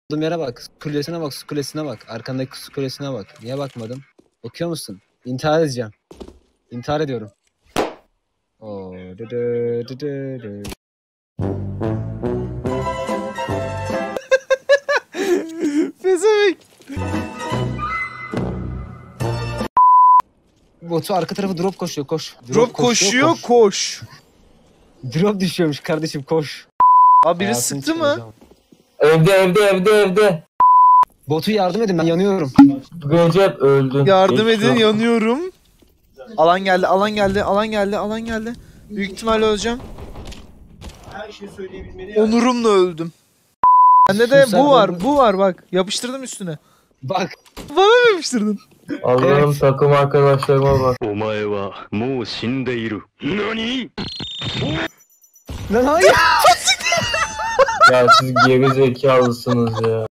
Olduğum yere bak. Su kulesine bak. Su kulesine bak. Arkandaki su kulesine bak. Niye bakmadın? Okuyor musun? İntihar edeceğim. İntihar ediyorum. Oo, dı. Pezevenk. Botu arka tarafı drop koşuyor. Koş. Drop koşuyor, koş. Drop düşüyormuş kardeşim. Koş. Abi biri Hayatını sıktı mı? çıkaracağım. Evde. Botu yardım edin, ben yanıyorum. Recep öldün. Yardım Geçmiş edin, olsun. yanıyorum. Alan geldi. Büyük ihtimalle öleceğim. Her şeyi söyleyebilmeli. Onurumla öldüm. Bende de Süsen bu var bak. Yapıştırdım üstüne. Bak. Bana mı yapıştırdın? Allah'ım Evet. takım arkadaşlarıma bak. お前はもう死んでいる。何？ Lan hayır. Ya siz geri zekalısınız ya.